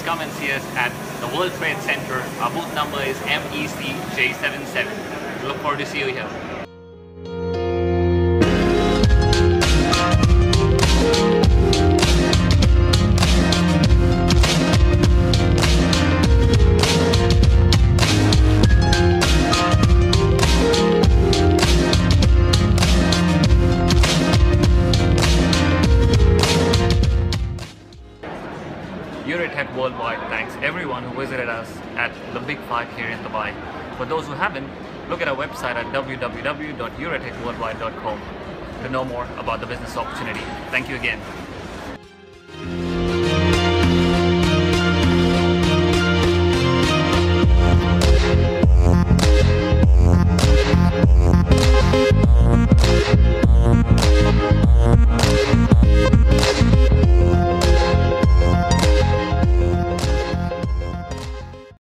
please come and see us at the World Trade Center. Our booth number is MECJ77. We look forward to see you here. URETEK Worldwide thanks everyone who visited us at the Big 5 here in Dubai. For those who haven't, look at our website at www.uretekworldwide.com to know more about the business opportunity. Thank you again.